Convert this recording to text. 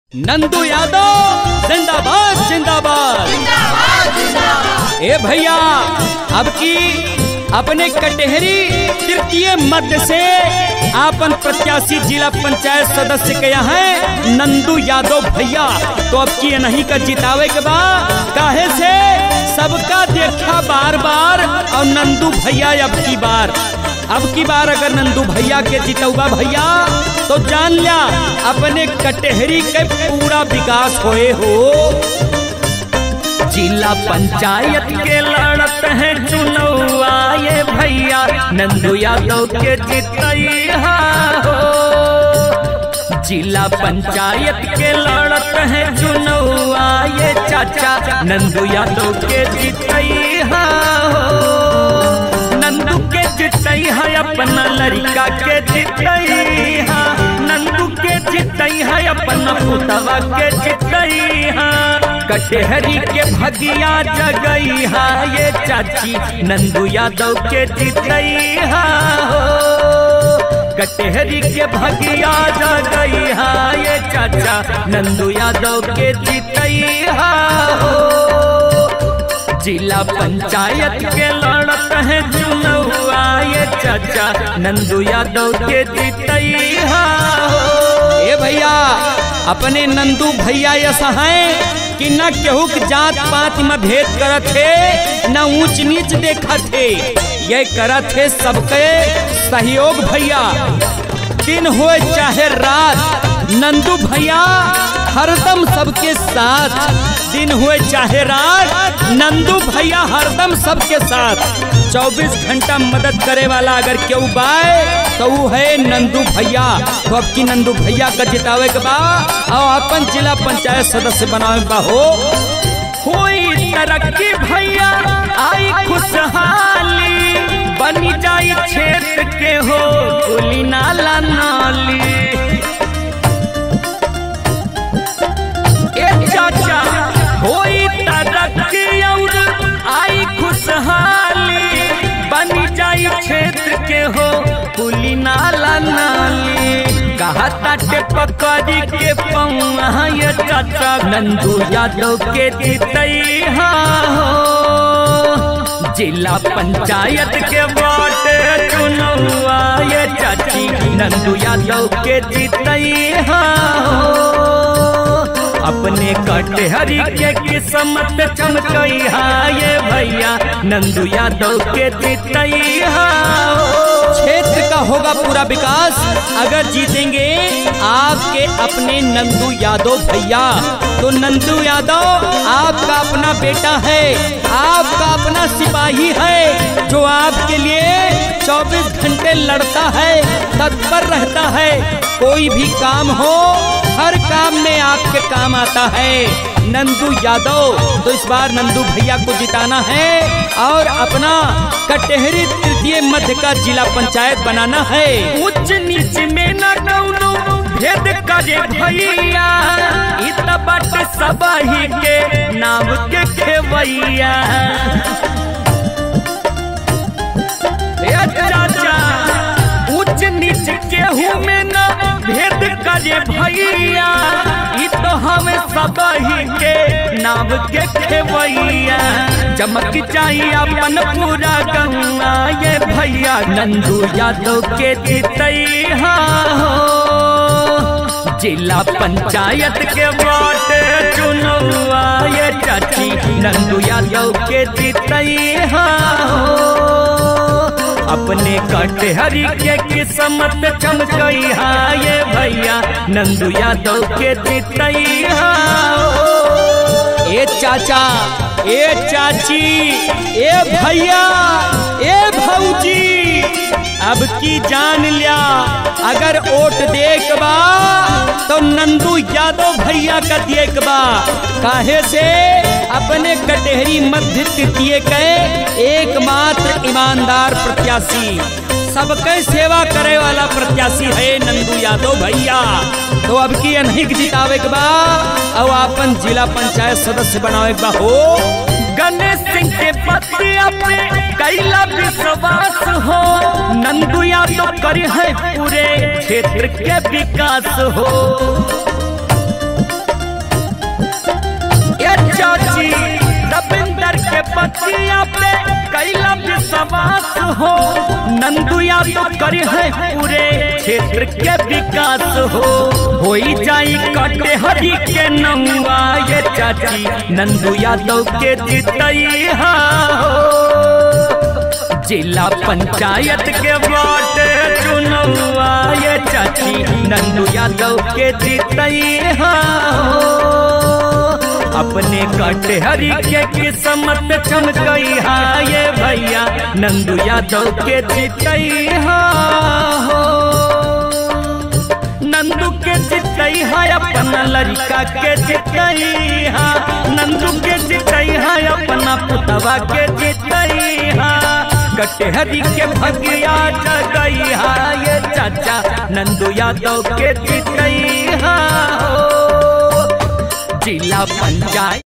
नंदू यादव जिंदाबाद जिंदाबाद। ए भैया, अब की अपने कटहरी तृतीय मध्य से आपन प्रत्याशी जिला पंचायत सदस्य के हैं नंदू यादव भैया। तो अब की नहीं का जितावे के बाद काहे से सबका देखा बार बार और नंदू भैया अब की बार अगर नंदू भैया के जितौबा भैया तो जान लिया अपने कटहरी के पूरा विकास होए हो। जिला पंचायत के लड़त है चुनौआ ये भैया नंदू यादव के जितैया हो। जिला पंचायत के लड़त है चुनौआ ये चाचा नंदू यादव के जितैया हो। नंदू के जितैया अपना लड़का के जितैया, नंदू के जितैया अपना पुतवा के जितैया। कटहरी के भगिया जगैया ये चाची नंदू यादव के जितैया हो। कटहरी के भगिया जगैया ये चाचा नंदू यादव के जितैया हो। जिला पंचायत के लड़त है चुनौआ ये चाचा नंदू यादव के जितैया हो। ए भैया, अपने नंदू भैया ऐसा है कि न केहू के जात पात में भेद करत है न ऊंच नीच देखत है। ये करत है सबके सहयोग भैया, दिन हो चाहे रात नंदू भैया हरदम सबके साथ। दिन हुए चाहे रात नंदू भैया हरदम सबके साथ। 24 घंटा मदद करे वाला अगर क्यों बाय तो वो है नंदू भैया। तो अब की नंदू भैया का जितावे के बाद और अपन जिला पंचायत सदस्य बनावे बा हो। हुई तरक्की भैया आई खुशहाली बनी जाई क्षेत्र के हो कुली नाला नाली। चाचा होई तरक्की और आई खुशहाली बनी जाई क्षेत्र के हो कुली नाला नाली। कहा ताटे पकड़ी के पौआ ये चाचा नंदू यादव के जितैया हो। जिला पंचायत के बाटे चुनौआ ये चाची नंदू यादव के जितैया हो। अपने कटहरी के किस्मत चमकैया ये भैया नंदू यादव के जितैया हो। क्षेत्र का होगा पूरा विकास अगर जीतेंगे आपके अपने नंदू यादव भैया। तो नंदू यादव आपका अपना बेटा है, आपका अपना सिपाही है जो आपके लिए 24 घंटे लड़ता है, तत्पर रहता है। कोई भी काम हो हर काम में आपके काम आता है नंदू यादव। तो इस बार नंदू भैया को जिताना है और अपना कटहरी तृतीय मध्य का जिला पंचायत बनाना है। उच्च नीच में न कौनो भेद करे भैया इत बट सबही के नाम के खेवैया। चाचा उच्च नीच केहू में न भेद करे भैया इ तो हम सबही के नाम के खेवैया। चमक चाहिए अपन पूरा गंगा ये भैया नंदू यादव के जितैया हो। जिला पंचायत के बाटे चुनौआ ये चाची नंदू यादव के जितैया हो। अपने कटहरी के किस्मत चमकैया ये भैया नंदू यादव के जितैया हो। ए चाचा, ए चाची, ए भैया, ए भौजी, अब की जान लिया अगर वोट देख बा तो नंदू यादव भैया का देख बा। काहे से अपने कटहरी मध्य तृतीय के एकमात्र ईमानदार प्रत्याशी, सबके सेवा करे वाला प्रत्याशी है नंदू यादव भैया। तो अब की नहीं जितावे के बा और अपन जिला पंचायत सदस्य बनावे के बा हो। गणेश सिंह के पति अपने कैला विश्वास हो नंदू यादव करे है पूरे क्षेत्र के विकास हो। बतिया पे कैला विश्वास हो, नंदू यादव करी है पूरे क्षेत्र के विकास हो जाई कटहरी के नौआ ये चाची नंदू यादव के जितैया जिला पंचायत के वार्ड चुनौआ ये चाची नंदू यादव के जितैया अपने कटहरी के किस्मत चमकैया ये भैया नंदू यादव के जितैया नंदू के जितैया अपना लड़का के जितैया नंदू के जितैया अपना पुतवा के जितैया कटहरी के भगिया जगैया ये चाचा नंदू यादव के जितैया जिला पंचायत।